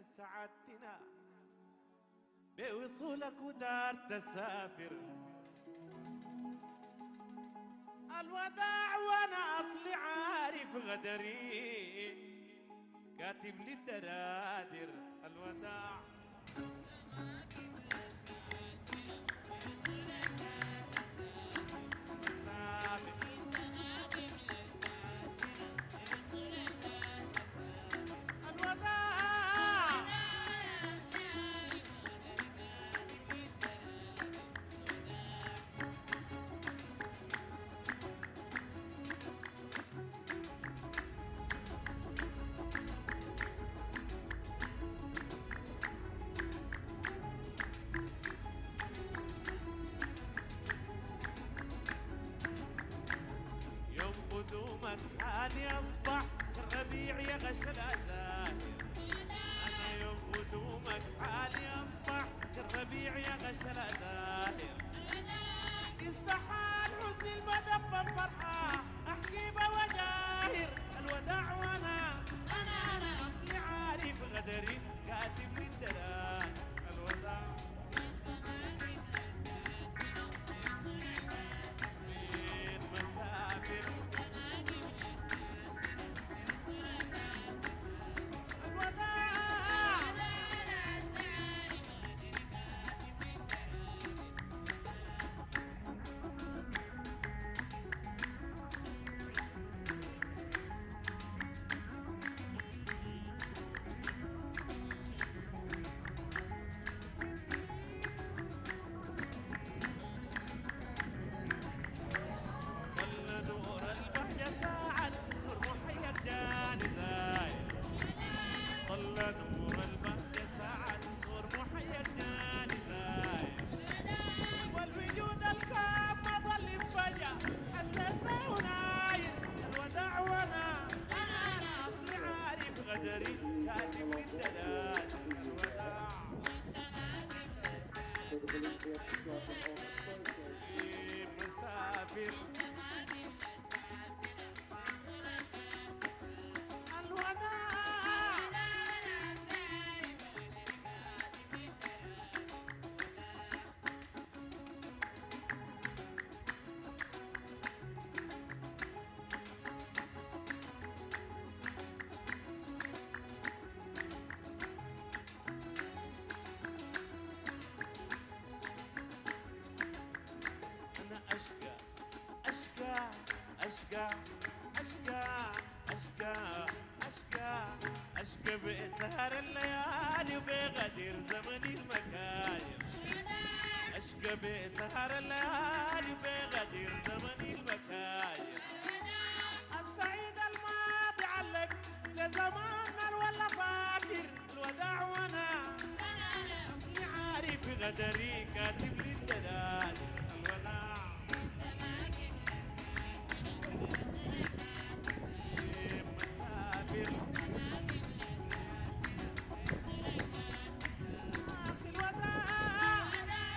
أسعدتنا بوصولك ودار تسافر. الوداع وأنا أصلي عارف غدري كاتب لي الدرادر. الوداع مسافر. الوداع يوم قدومك حالي أصبح الربيع يغش الأزاهر. أنا يوم قدومك حالي أصبح الربيع يغش الأزاهر. استحال حزن المدفن فرحة أحكي بوجاهر. الوداع وأنا أصلي عارف غدري كاتب لي الدلال. الوداع من مسافر. الوداع ظل نور البهجة ساعد نور محيك جاني زايد. ظل نور البهجة ساعد نور محيك جاني زايد. والوجود الكاب ما ظل انفجأ حسيت به نايم. الوداع وأنا أصلي عارف غدري كاتب لي الدلال. الوداع مسافر. الوداع أنا أشكى أشكى أشكى أشكى أشكى أشكى أشكى بسهر الليالي وبغدير زمني المكايل. أشكى بسهر الليالي وبغدير زمني المكايل. أستعيد الماضي علق لزماننا ولا فاكر. الوداع وأنا أصلي عارف غدري كاتب لي الدلال. الوداع مسافر. أخي الوداع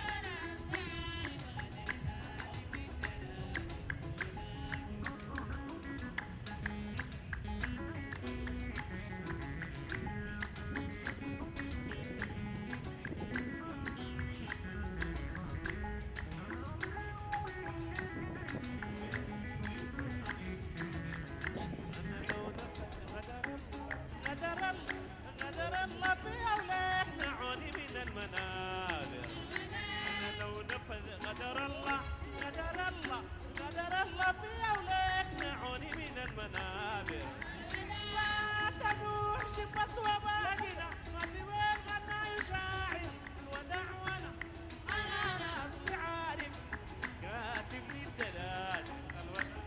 أنا لو نفذ غدر الله في أوليك نعوني من المنابر. أنا لو نفذ غدر الله في أوليك نعوني من المنابر. لا تنوح شبس وباقنا ما سوى الغنى يشاعر. الوداع وأنا أصلي عارف كاتب لي الدلال. الوداع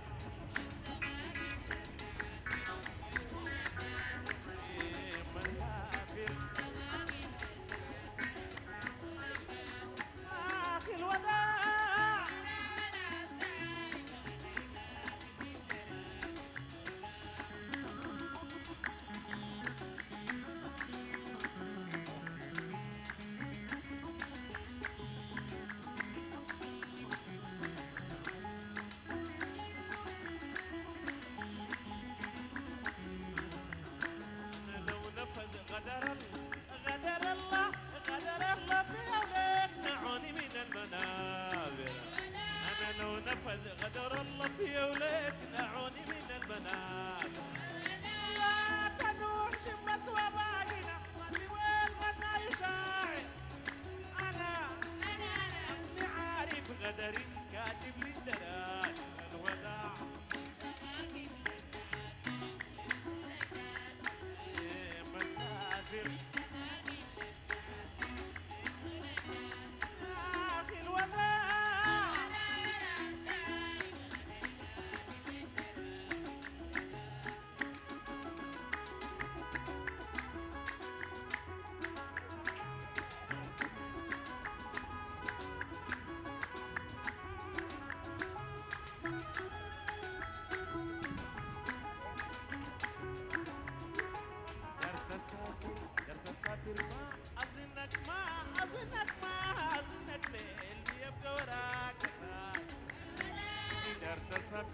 مسافر. أخي الوداع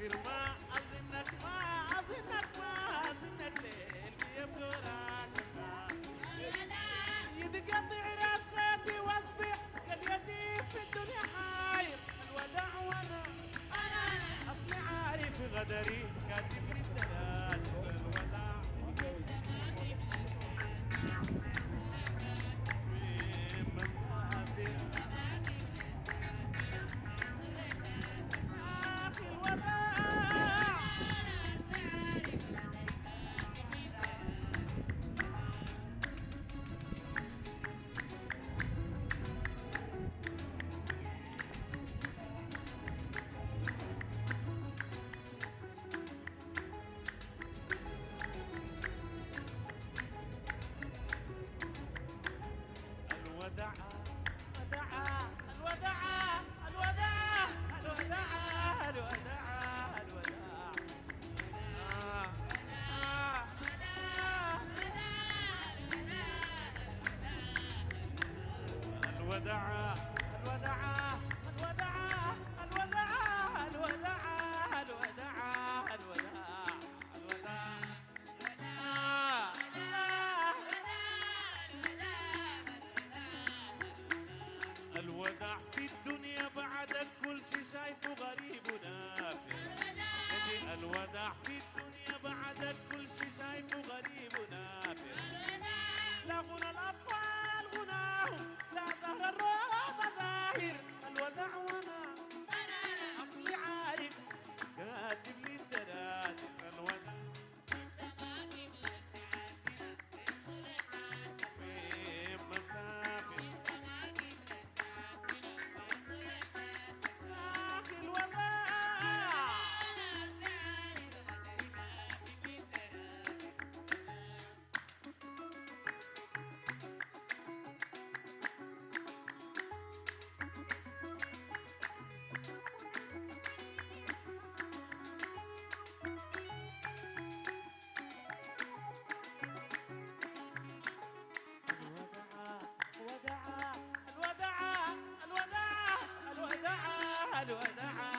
مسافر ما أظنك ما أظنك ما أظنك ليل بيبدو راكبة يتقطع راس خيطي واصبح كاليتيم في الدنيا حاير الوداع وانا اصلي عارف غدري كاتب لي الدلال الوداع في مسافر اخي الوداع الوداع الوداع الوداع الوداع الوداع الوداع الوداع الوداع الوداع الوداع الوداع الوداع الوداع الوداع الوداع الوداع في الدنيا بعدك كل شي شايفه غريب ونافع الوداع في الدنيا بعدك كل شي شايفه غريب ونافع لا غنى الأطفال غناهم لا زهر الروضة زاهر الوداع وانا أصلي عارف كاتب لي الدراسة الوداع في مسافر أخي الوداع الوداع الوداع الوداع الوداع الوداع